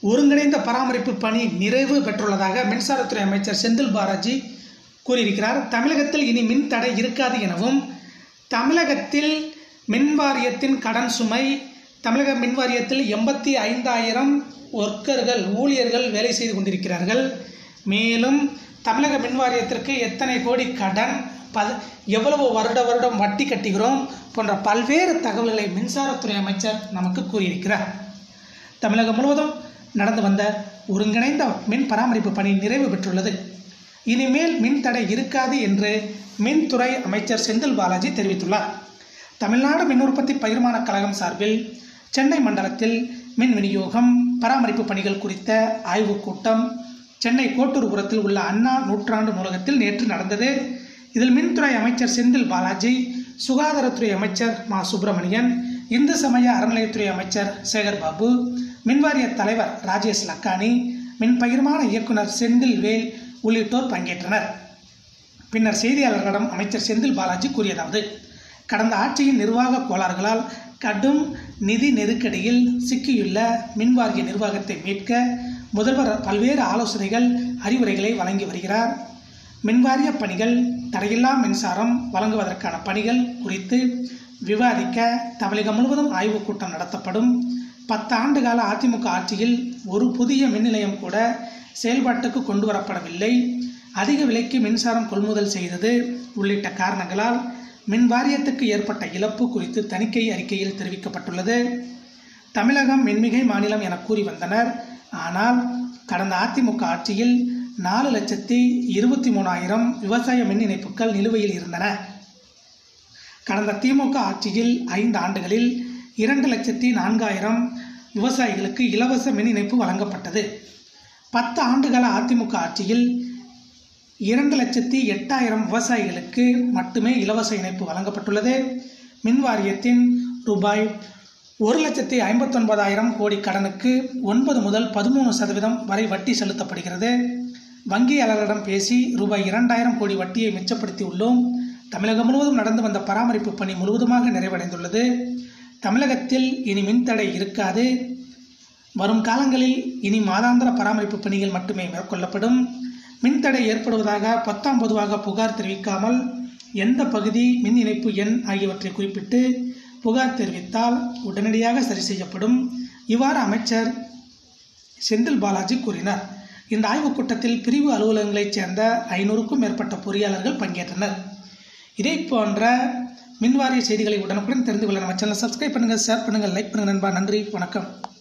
ஒருங்கிணைந்த பராமரிப்பு பணி நிறைவு பெற்றுள்ளதாக மின்சாரத்துறை அமைச்சர் செந்தில் பாலாஜி கூறியிருக்கிறார். தமிழகத்தில் இனி மின் தடை இருக்காது எனவும், தமிழகத்தில் மின் வாரியத்தின் கடன் சுமை, தமிழக மின் வாரியத்தில் 85,000 ஊழியர்கள் வேலை செய்து கொண்டிருக்கிறார்கள். மேலும் தமிழக மின் வாரியத்திற்கு எத்தனை கோடி கடன், எவ்வளவு வருடம் வட்டி கட்டுகிறோம் போன்ற பல்வேறு தகவல்களை மின்சாரத்துறை அமைச்சர் நமக்கு கூறியிருக்கிறார். தமிழகம் முழுவதும் நடந்து வந்த ஒருங்கிணைந்த மின் பராமரிப்பு பணி நிறைவு பெற்றுள்ளது. இனிமேல் மின் தடை இருக்காது என்று மின்துறை அமைச்சர் செந்தில் பாலாஜி தெரிவித்துள்ளார். தமிழ்நாடு மின் உற்பத்தி பகிர்மான கழகம் சார்பில் சென்னை மண்டலத்தில் மின் விநியோகம், பராமரிப்பு பணிகள் குறித்த ஆய்வுக் கூட்டம் சென்னை கோட்டூர்புரத்தில் உள்ள அண்ணா நூற்றாண்டு நூலகத்தில் நேற்று நடந்தது. இதில் மின்துறை அமைச்சர் செந்தில் பாலாஜி, சுகாதாரத்துறை அமைச்சர் மா சுப்பிரமணியன், இந்து சமய அறநிலையத்துறை அமைச்சர் சேகர்பாபு, மின்வாரிய தலைவர் ராஜேஷ் லக்கானி, மின் பகிர்மான இயக்குனர் செந்தில் வேல் உள்ளிட்டோர் பங்கேற்றனர். பின்னர் செய்தியாளர்களிடம் அமைச்சர் செந்தில் பாலாஜி கூறியதாவது: கடந்த ஆட்சியின் நிர்வாக கோளாறுகளால் கடும் நிதி நெருக்கடியில் சிக்கியுள்ள மின்வாரிய நிர்வாகத்தை மீட்க முதல்வர் பல்வேறு ஆலோசனைகள், அறிவுரைகளை வழங்கி வருகிறார். மின்வாரிய பணிகள், தடையில்லா மின்சாரம் வழங்குவதற்கான பணிகள் குறித்து விவாதிக்க தமிழகம் முழுவதும் ஆய்வுக் கூட்டம் நடத்தப்படும். 10 ஆண்டுகால அதிமுக ஆட்சியில் ஒரு புதிய மின் நிலையம் கூட செயல்பாட்டுக்கு கொண்டு வரப்படவில்லை. அதிக விலைக்கு மின்சாரம் கொள்முதல் செய்தது உள்ளிட்ட காரணங்களால் மின் வாரியத்துக்கு ஏற்பட்ட இழப்பு குறித்து தணிக்கை அறிக்கையில் தெரிவிக்கப்பட்டுள்ளது. தமிழகம் மின்மிகை மாநிலம் என கூறி வந்தனர். ஆனால் கடந்த அதிமுக ஆட்சியில் 4,23,000 விவசாய மின் இணைப்புகள் நிலுவையில் இருந்தன. கடந்த திமுக ஆட்சியில் 5 ஆண்டுகளில் 2,04,000 விவசாயிகளுக்கு இலவச மின் இணைப்பு வழங்கப்பட்டது. 10 ஆண்டுகால அதிமுக ஆட்சியில் 2,08,000 விவசாயிகளுக்கு மட்டுமே இலவச இணைப்பு வழங்கப்பட்டுள்ளது. மின் வாரியத்தின் ரூபாய் 1,59,000 கோடி கடனுக்கு 9 முதல் 13% வரை வட்டி செலுத்தப்படுகிறது. வங்கியாளர்களிடம் பேசி ரூபாய் 2,000 கோடி வட்டியை மிச்சப்படுத்தி உள்ளோம். தமிழகம் முழுவதும் நடந்து வந்த பராமரிப்பு பணி முழுவதுமாக நிறைவடைந்துள்ளது. தமிழகத்தில் இனி மின்தடை இருக்காது. வரும் காலங்களில் இனி மாதாந்திர பராமரிப்பு பணிகள் மட்டுமே மேற்கொள்ளப்படும். மின்தடை ஏற்படுவதாக பொதுவாக புகார் தெரிவிக்காமல் எந்த பகுதி, மின் இணைப்பு எண் ஆகியவற்றை குறிப்பிட்டு புகார் தெரிவித்தால் உடனடியாக சரி செய்யப்படும். இவ்வாறு அமைச்சர் செந்தில் பாலாஜி கூறினார். இந்த ஆய்வுக் கூட்டத்தில் பிரிவு அலுவலகங்களைச் சேர்ந்த 500க்கும் மேற்பட்ட பொறியாளர்கள் பங்கேற்றனர். இதே போன்ற மின்வாரிய செய்திகளை உடனுக்குடன் தெரிந்து கொள்ள நம்ம சேனலை சப்ஸ்கிரைப் பண்ணுங்கள், ஷேர் பண்ணுங்கள், லைக் பண்ணுங்கள் நண்பா. நன்றி, வணக்கம்.